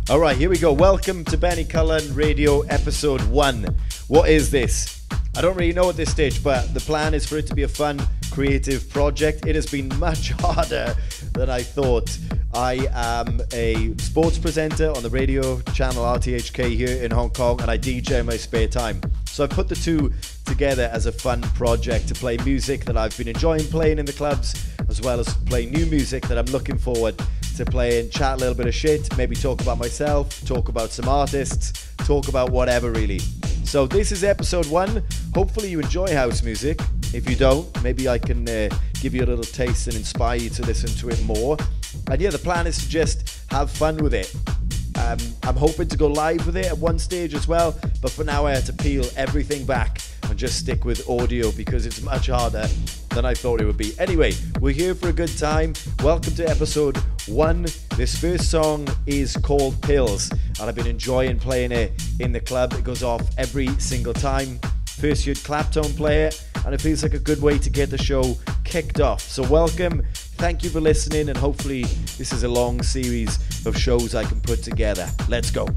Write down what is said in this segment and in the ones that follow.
All right, here we go. Welcome to Benny Cullen Radio episode 1. What is this? I don't really know at this stage, but the plan is for it to be a fun, creative project. It has been much harder than I thought. I am a sports presenter on the radio channel RTHK here in Hong Kong, and I DJ in my spare time. So I've put the two together as a fun project to play music that I've been enjoying playing in the clubs, as well as play new music that I'm looking forward to play and chat a little bit of shit, maybe talk about myself, talk about some artists, talk about whatever really. So this is episode 1. Hopefully you enjoy house music. If you don't, maybe I can give you a little taste and inspire you to listen to it more. And yeah, the plan is to just have fun with it. I'm hoping to go live with it at one stage as well, but for now I had to peel everything back and just stick with audio because it's much harder than I thought it would be. Anyway, we're here for a good time. Welcome to episode 1. This first song is called Pills, and I've been enjoying playing it in the club. It goes off every single time. First you'd claptone play it, and it feels like a good way to get the show kicked off. So welcome, thank you for listening, and hopefully this is a long series of shows I can put together. Let's go.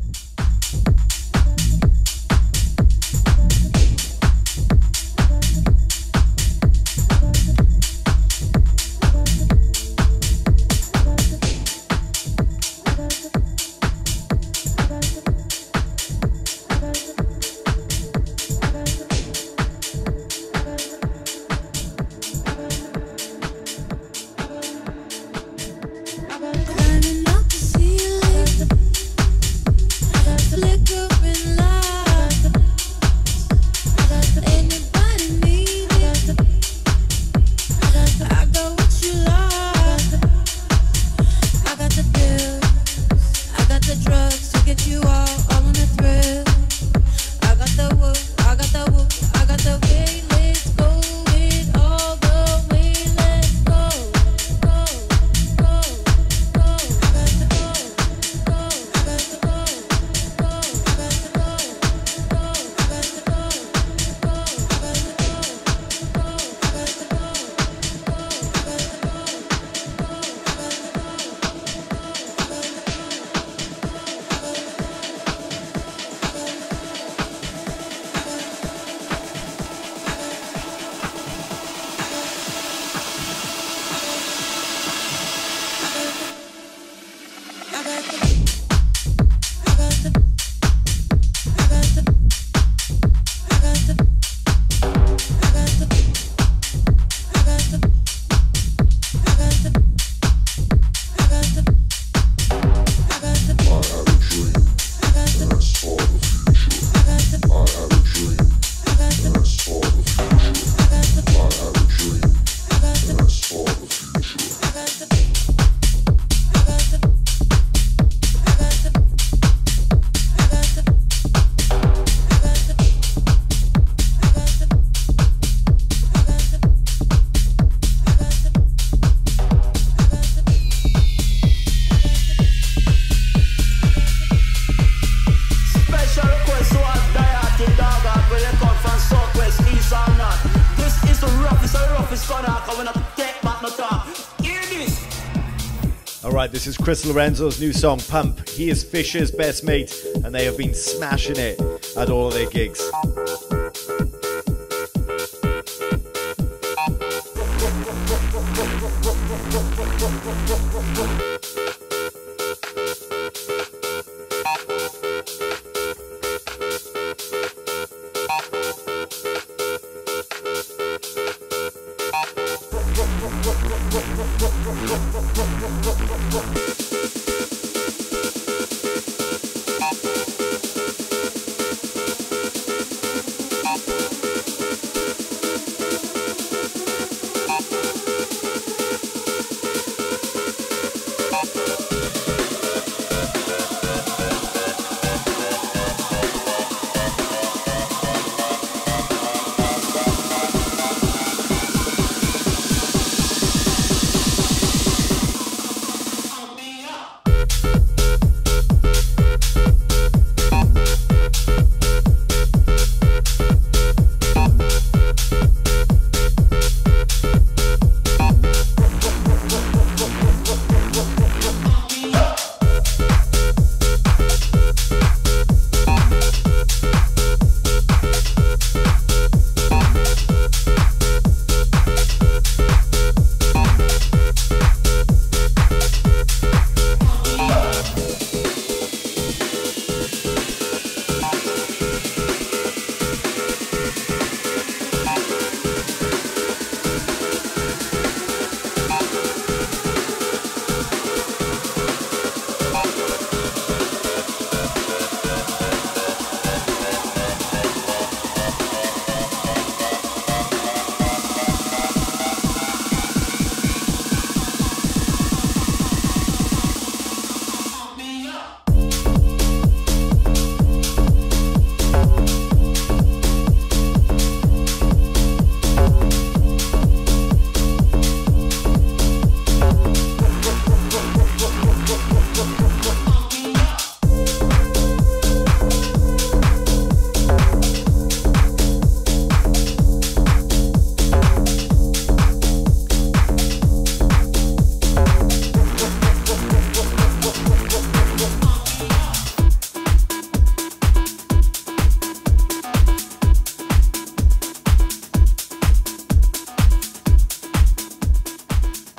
Alright, this is Chris Lorenzo's new song, Pump. He is Fisher's best mate, and they have been smashing it at all of their gigs.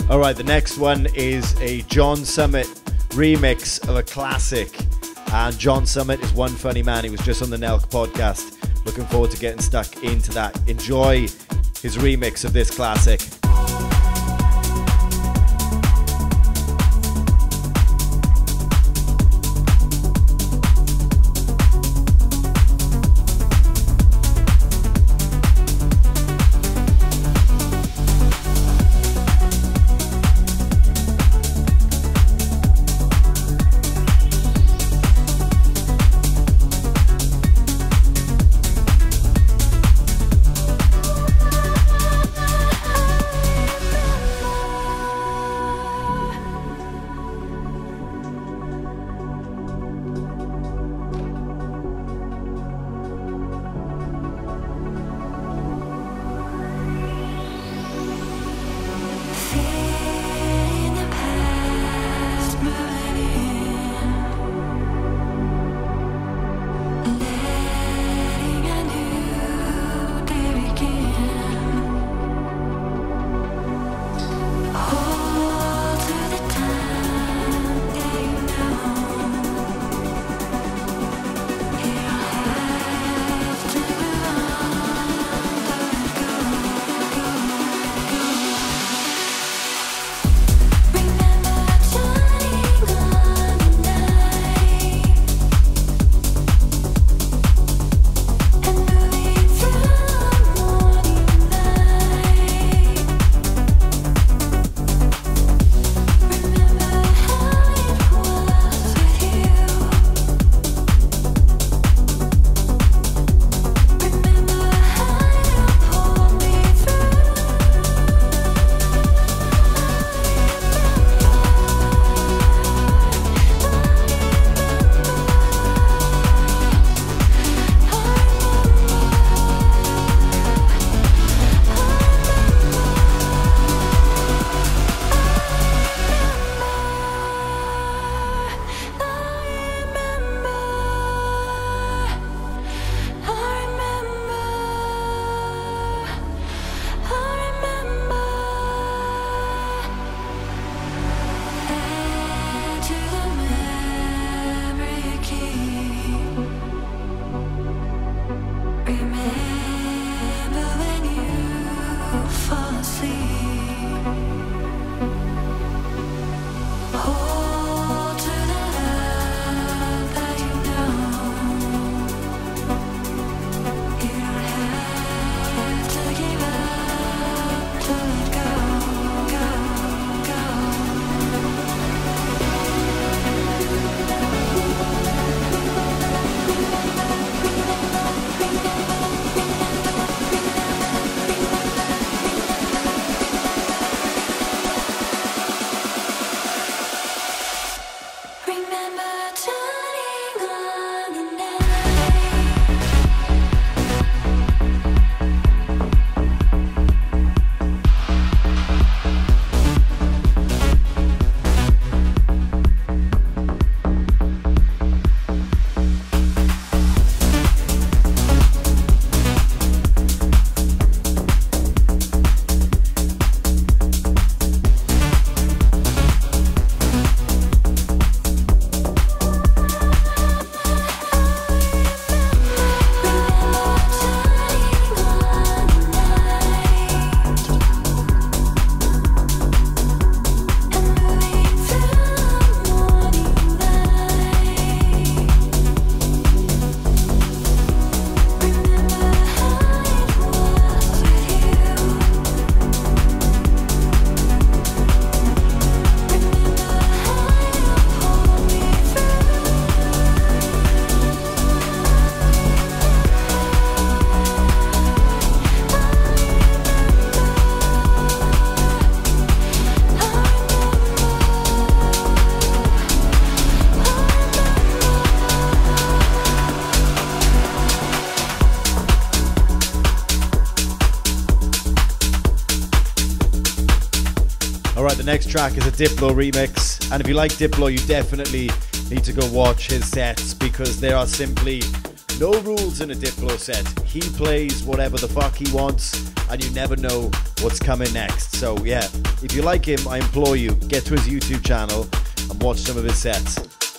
Alright, the next one is a John Summit remix of a classic. And John Summit is one funny man. He was just on the Nelk podcast. Looking forward to getting stuck into that. Enjoy his remix of this classic. Alright, the next track is a Diplo remix, and if you like Diplo, you definitely need to go watch his sets because there are simply No rules in a Diplo set. He plays whatever the fuck he wants, and you never know what's coming next. So yeah, if you like him, I implore you, get to his YouTube channel and watch some of his sets.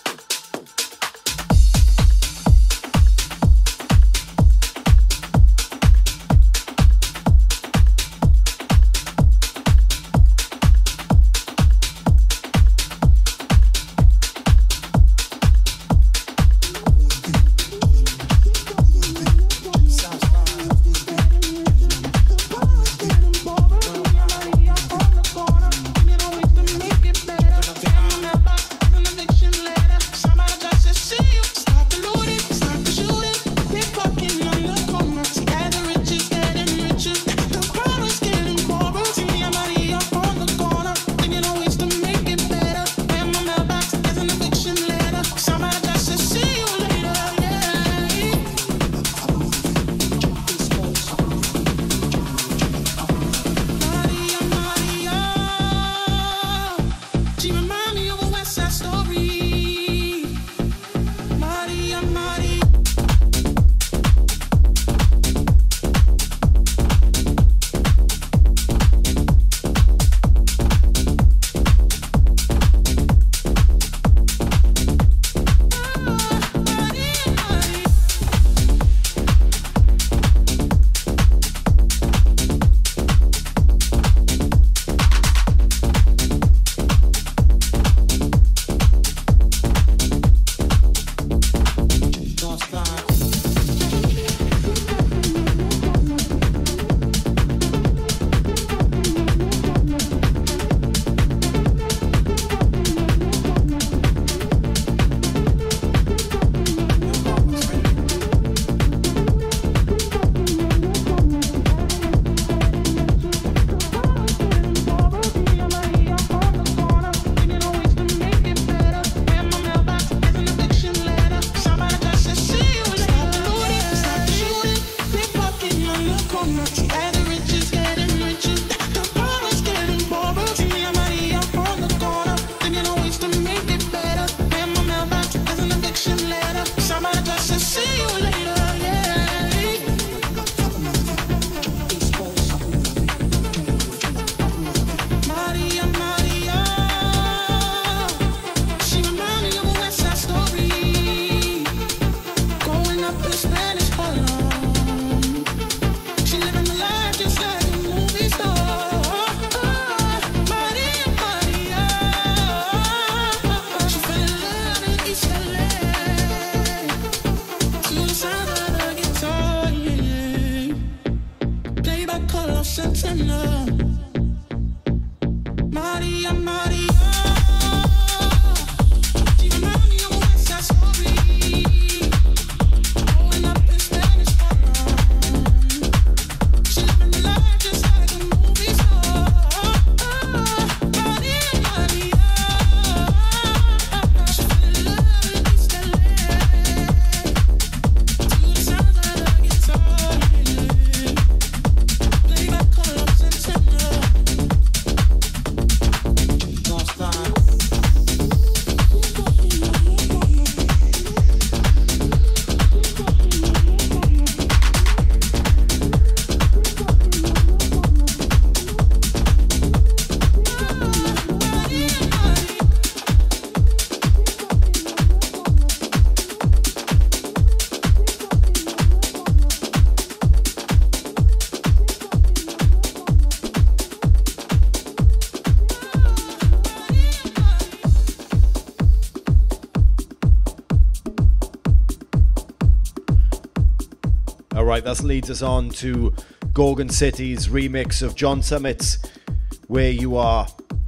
Alright, that leads us on to Gorgon City's remix of John Summit's Where You Are.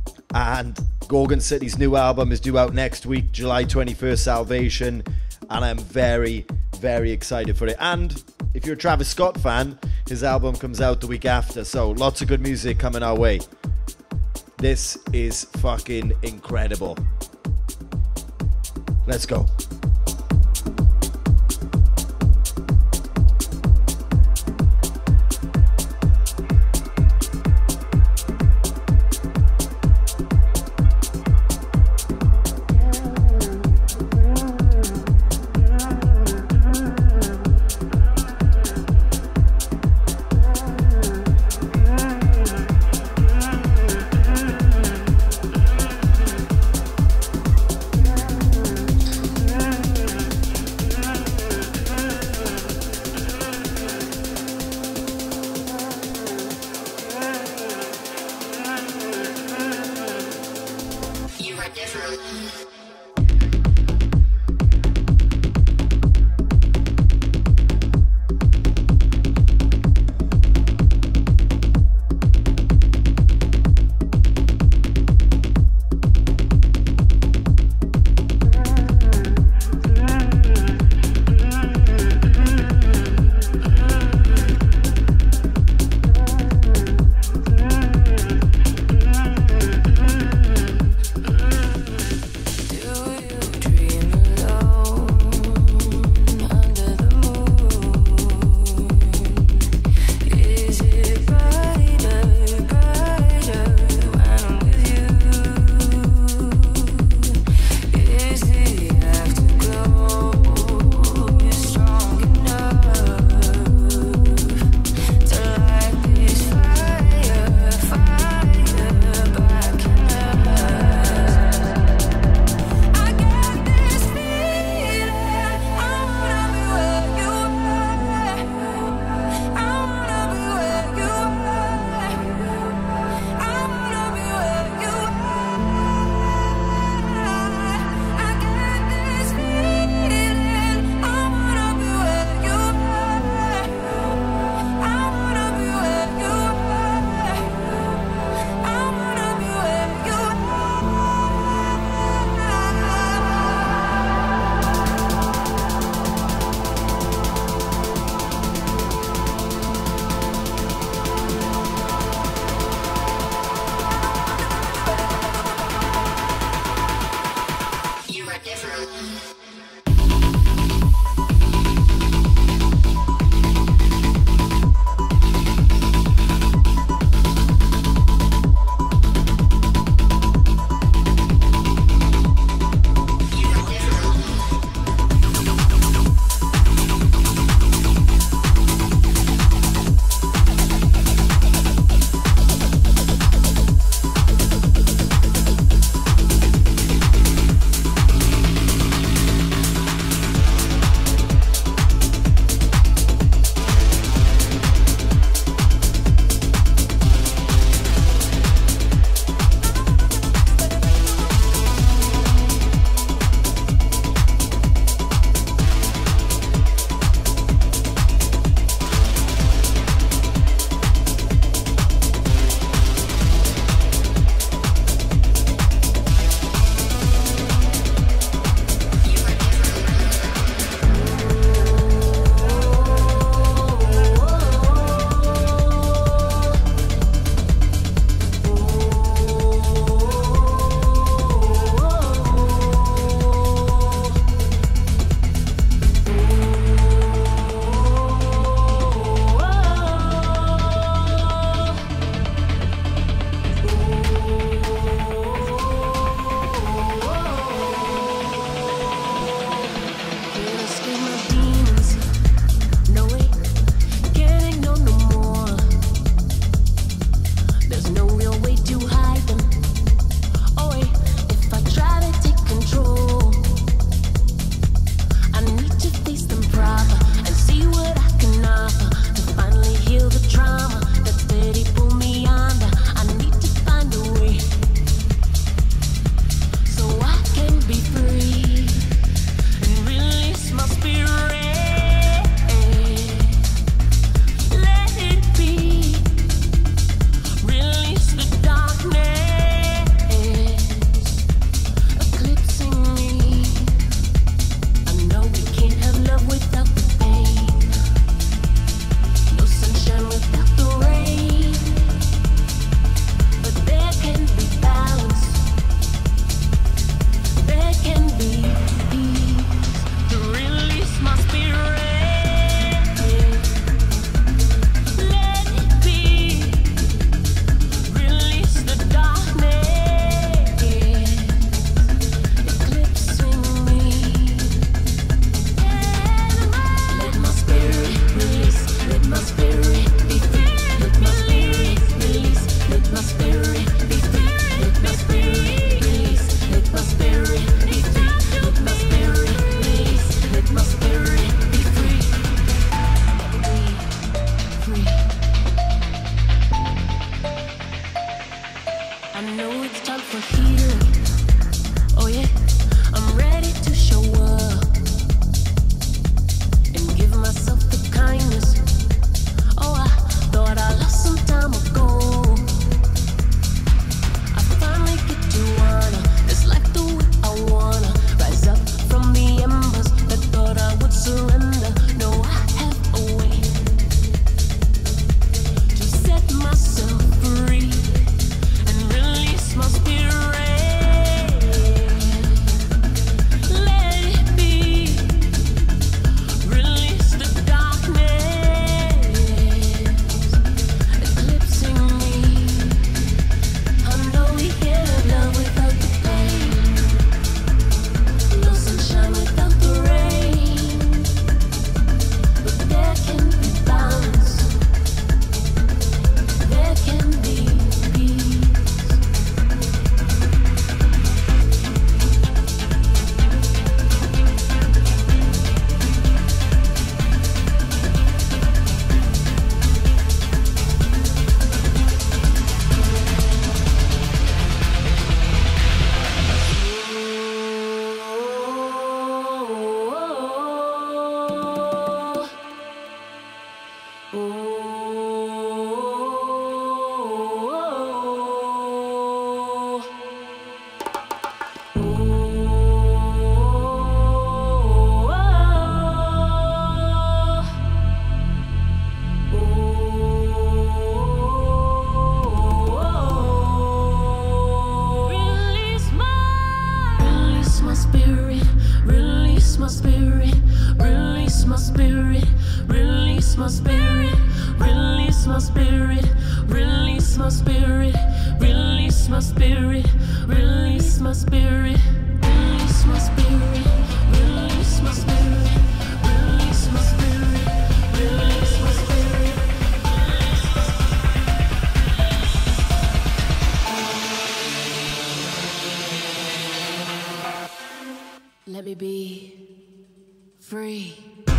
And Gorgon City's new album is due out next week, July 21st, Salvation. And I'm very, very excited for it. And if you're a Travis Scott fan, his album comes out the week after. So lots of good music coming our way. This is fucking incredible. Let's go. I know it's time for healing. spirit, release my spirit, release my spirit, release my spirit, release my spirit, release my spirit, release my spirit, release my spirit, release my spirit. Let me be free.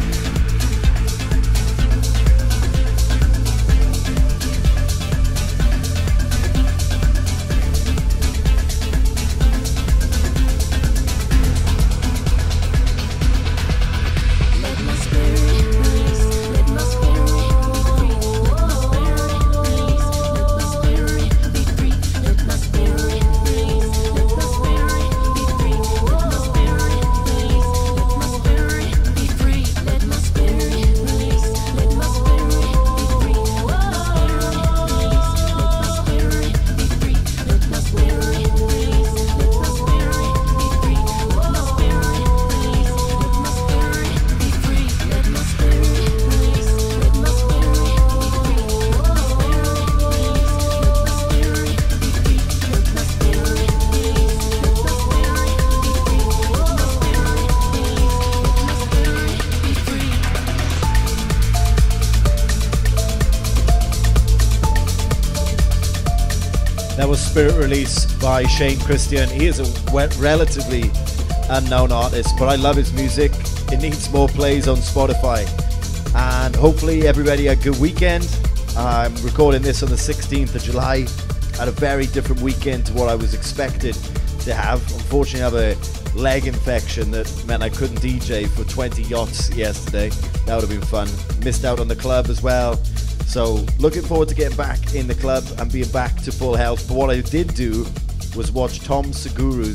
That was Spirit Release by Shane Christian. He is a relatively unknown artist, but I love his music. It needs more plays on Spotify. And hopefully everybody had a good weekend. I'm recording this on the 16th of July. I had a very different weekend to what I was expected to have. Unfortunately, I have a leg infection that meant I couldn't DJ for 20 yachts yesterday. That would have been fun. Missed out on the club as well. So looking forward to getting back in the club and being back to full health. But what I did do was watch Tom Segura,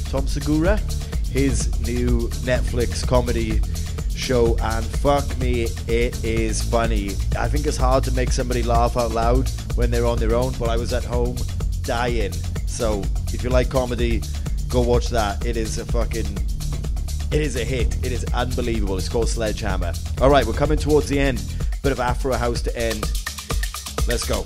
his new Netflix comedy show, and fuck me, it is funny. I think it's hard to make somebody laugh out loud when they're on their own, but I was at home dying. So if you like comedy, go watch that. It is a hit. It is unbelievable. It's called Sledgehammer. All right, we're coming towards the end. Bit of Afro House to end. Let's go.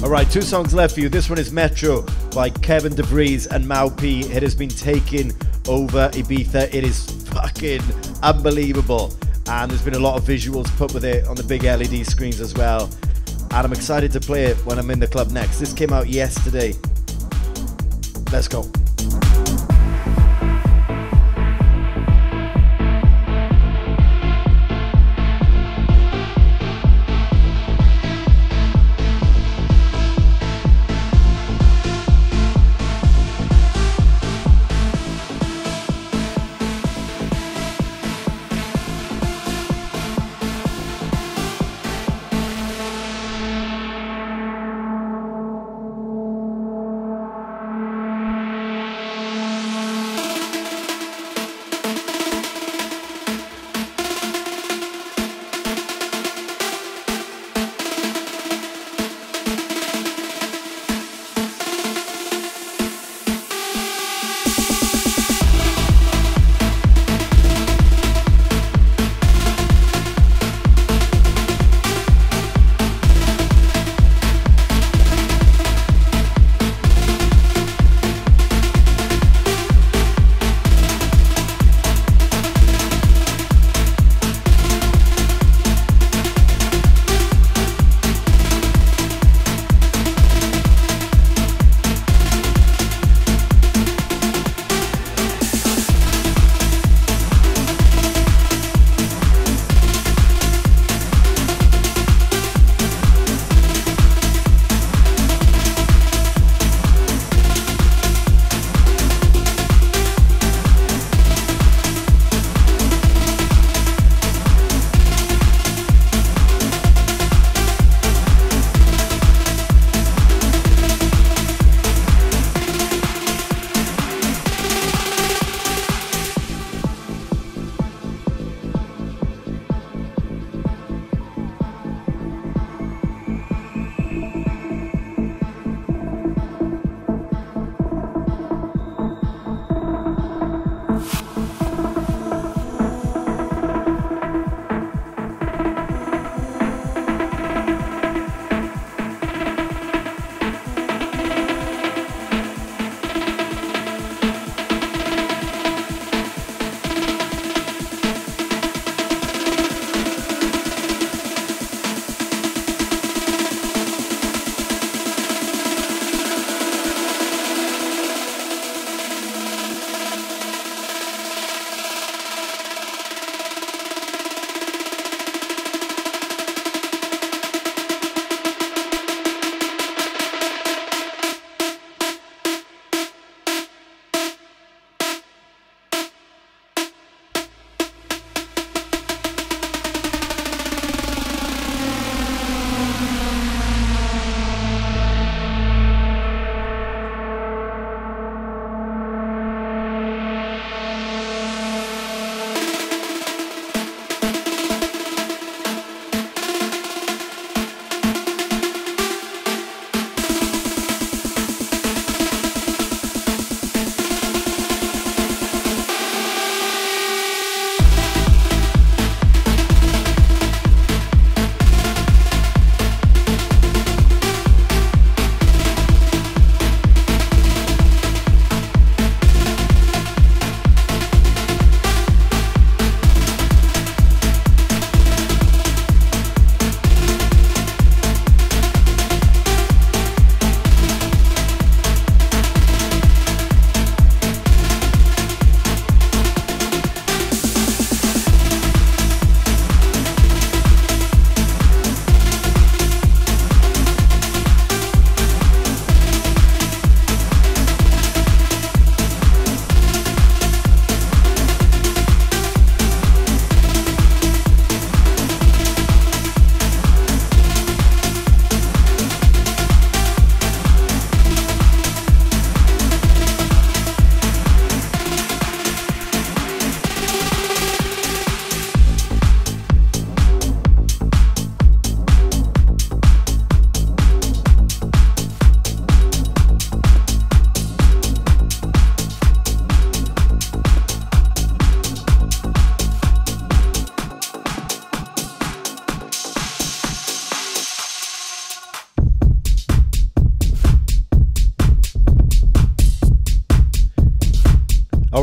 Alright, 2 songs left for you. This one is Metro by Kevin DeVries and Mau P. It has been taking over Ibiza. It is fucking unbelievable. And there's been a lot of visuals put with it on the big LED screens as well. And I'm excited to play it when I'm in the club next. This came out yesterday. Let's go.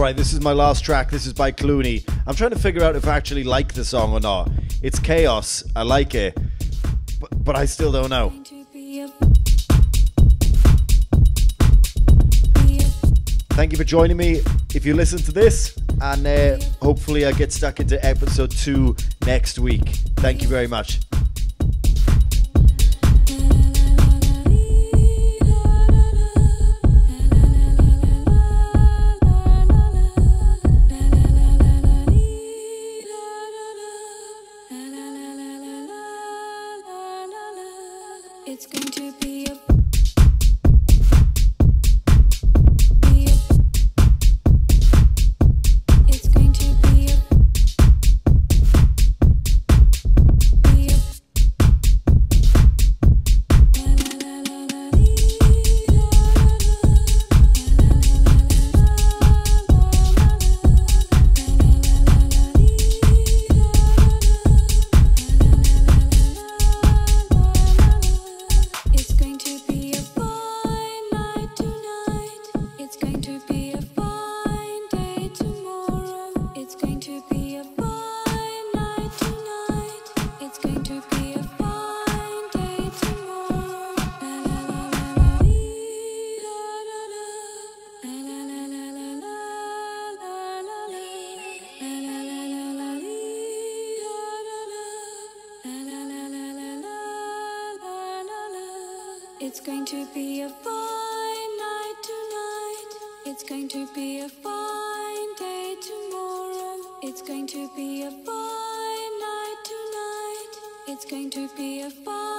Alright, this is my last track. This is by Clooney. I'm trying to figure out if I actually like the song or not. It's chaos. I like it. But I still don't know. Thank you for joining me. If you listen to this, and hopefully I get stuck into episode 2 next week. Thank you very much. It's going to be a It's going to be a fine night tonight. It's going to be a fine day tomorrow. It's going to be a fine night tonight. It's going to be a fine